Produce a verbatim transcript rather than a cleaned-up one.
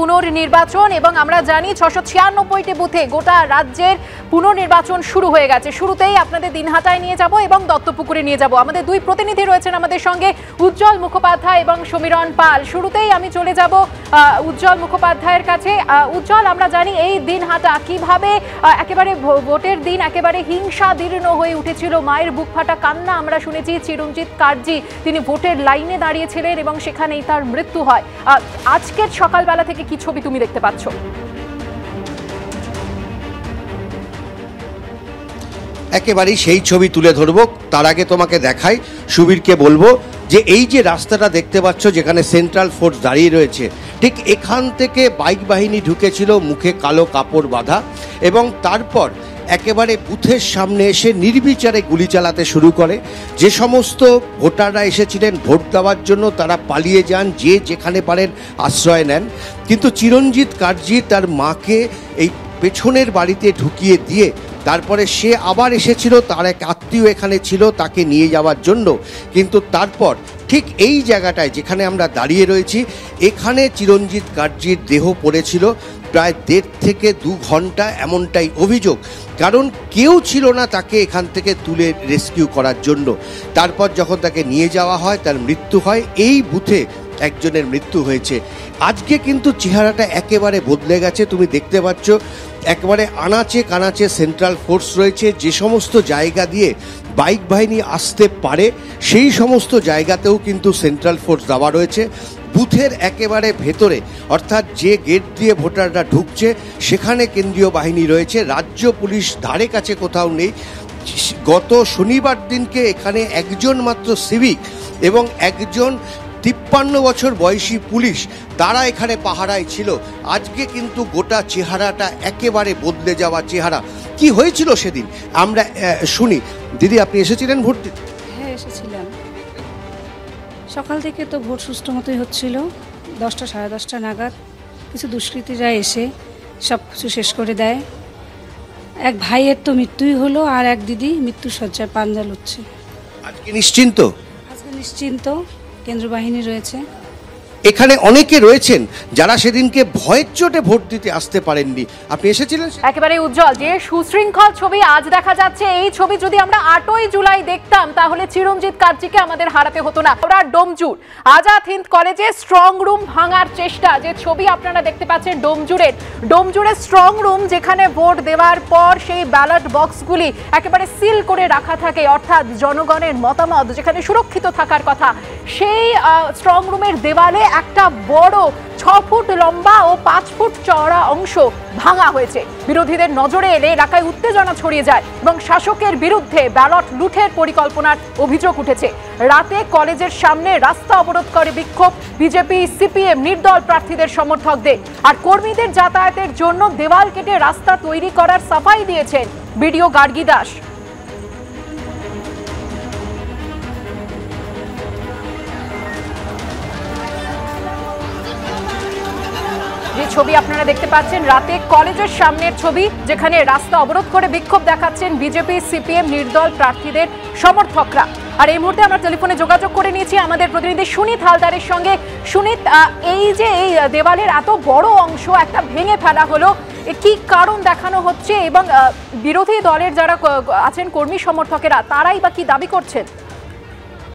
পুনর্নির্বাচন এবং আমরা জানি ছশো ছিয়ানব্বইটি বুথে গোটা রাজ্যের পুনর্নির্বাচন শুরু হয়ে গেছে। শুরুতেই আপনাদের দিনহাটায় নিয়ে যাব এবং দত্তপুকুরে নিয়ে যাব। আমাদের দুই প্রতিনিধি রয়েছেন আমাদের সঙ্গে, উজ্জ্বল মুখোপাধ্যায় এবং সমীরণ পাল। শুরুতেই আমি চলে যাব উজ্জ্বল মুখোপাধ্যায়ের কাছে। উজ্জ্বল, আমরা জানি এই দিনহাটা কিভাবে একেবারে ভোটের দিন একেবারে হিংসা দীর্ণ হয়ে উঠেছিল, মায়ের বুক ফাটা কান্না আমরা শুনেছি। চিরঞ্জিত কার্জি তিনি ভোটের লাইনে দাঁড়িয়েছিলেন এবং সেখানেই তার মৃত্যু হয়। আজকের সকালবেলা থেকে কি ছবি তুমি দেখতে পাচ্ছ? একেবারেই সেই ছবি তুলে ধরবো। তার আগে তোমাকে দেখাই, সুবীরকে বলবো যে এই যে রাস্তাটা দেখতে পাচ্ছ যেখানে সেন্ট্রাল ফোর্স দাঁড়িয়ে রয়েছে, ঠিক এখান থেকে বাইক বাহিনী ঢুকেছিল, মুখে কালো কাপড় বাঁধা, এবং তারপর একেবারে বুথের সামনে এসে নির্বিচারে গুলি চালাতে শুরু করে। যে সমস্ত ভোটাররা এসেছিলেন ভোট দেওয়ার জন্য তারা পালিয়ে যান, যে যেখানে পারেন আশ্রয় নেন। কিন্তু চিরঞ্জিত কার্জি তার মাকে এই পেছনের বাড়িতে ঢুকিয়ে দিয়ে তারপরে সে আবার এসেছিল, তার এক আত্মীয় এখানে ছিল তাকে নিয়ে যাওয়ার জন্য। কিন্তু তারপর ঠিক এই জায়গাটায় যেখানে আমরা দাঁড়িয়ে রয়েছি, এখানে চিরঞ্জিত কার্জির দেহ পড়েছিল প্রায় দেড় থেকে দু ঘন্টা, এমনটাই অভিযোগ। কারণ কেউ ছিল না তাকে এখান থেকে তুলে রেস্কিউ করার জন্য। তারপর যখন তাকে নিয়ে যাওয়া হয় তার মৃত্যু হয়। এই বুথে একজনের মৃত্যু হয়েছে। আজকে কিন্তু চেহারাটা একেবারে বদলে গেছে। তুমি দেখতে পাচ্ছ একেবারে আনাচে কানাচে সেন্ট্রাল ফোর্স রয়েছে। যে সমস্ত জায়গা দিয়ে বাইক বাহিনী আসতে পারে সেই সমস্ত জায়গাতেও কিন্তু সেন্ট্রাল ফোর্স দেওয়া রয়েছে। বুথের একেবারে ভেতরে, অর্থাৎ যে গেট দিয়ে ভোটাররা ঢুকছে সেখানে কেন্দ্রীয় বাহিনী রয়েছে। রাজ্য পুলিশ ধারে কাছে কোথাও নেই। গত শনিবার দিনকে এখানে একজন মাত্র সিভিক এবং একজন তিপ্পান্ন বছর বয়সী পুলিশ তারা এখানে পাহারায় ছিল। আজকে কিন্তু গোটা চেহারাটা একেবারে বদলে যাওয়া চেহারা। কি হয়েছিল সেদিন আমরা শুনি। দিদি, আপনি এসেছিলেন ভোট দিতে? হ্যাঁ, এসেছিলাম। সকাল থেকে তো ভোট সুষ্ঠু মতোই হচ্ছিল। দশটা সাড়ে দশটা নাগাদ কিছু দুষ্কৃতীরা এসে সব কিছু শেষ করে দেয়। এক ভাইয়ের তো মৃত্যুই হলো, আর এক দিদি মৃত্যু শয্যায় পাঞ্জা লুটছে। আজকে নিশ্চিন্ত? আজকে নিশ্চিন্ত, কেন্দ্র বাহিনী রয়েছে এখানে, অনেকে রয়েছেন যারা সেদিনকে ভয়ের চোটে ভোট দিতে আসতে পারেননি। আপনি এসেছিলেন? একেবারে উজ্জ্বল, যে সুশৃঙ্খল ছবি আজ দেখা যাচ্ছে, এই ছবি যদি আমরা আটই জুলাই দেখতাম তাহলে চিরঞ্জিত কার্জিকে আমাদের হারাতে হতো না। ওরা ডোমজুর আজাদ হিন্দ কলেজে স্ট্রং রুম ভাঙার চেষ্টা, যে ছবি আপনারা দেখতে পাচ্ছেন ডোমজুরের ডোমজুরের স্ট্রং রুম, যেখানে ভোট দেওয়ার পর সেই ব্যালট বক্সগুলি একেবারে সিল করে রাখা থাকে, অর্থাৎ জনগণের মতামত যেখানে সুরক্ষিত থাকার কথা, সেই স্ট্রং রুমের দেওয়ালে একটা বড় ছ ফুট লম্বা ও পাঁচ ফুট চওড়া অংশ ভাঙা হয়েছে। বিরোধীদের নজরে এলে এলাকায় উত্তেজনা ছড়িয়ে যায় এবং শাসকের বিরুদ্ধে ব্যালট লুঠের পরিকল্পনার অভিযোগ উঠেছে। রাতে কলেজের সামনে রাস্তা অবরোধ করে বিক্ষোভ বিজেপি সিপিএম নির্দল প্রার্থীদের সমর্থকদের। আর কর্মীদের যাতায়াতের জন্য দেওয়াল কেটে রাস্তা তৈরি করার সাফাই দিয়েছেন বিডিও গার্গী দাস। যে ছবি আপনারা দেখতে পাচ্ছেন রাতে কলেজের সামনের ছবি, যেখানে রাস্তা অবরোধ করে বিক্ষোভ দেখাচ্ছেন বিজেপি সিপিএম নির্দল প্রার্থীদের সমর্থকরা। আর এই মুহূর্তে আমরা টেলিফোনে যোগাযোগ করে নিয়েছি আমাদের প্রতিনিধি সুনীত হালদারের সঙ্গে। সুনীত, এই যে এই দেওয়ালের এত বড় অংশ একটা ভেঙে ফেলা হলো, কি কারণ দেখানো হচ্ছে এবং বিরোধী দলের যারা আছেন কর্মী সমর্থকেরা তারাই বা কি দাবি করছেন?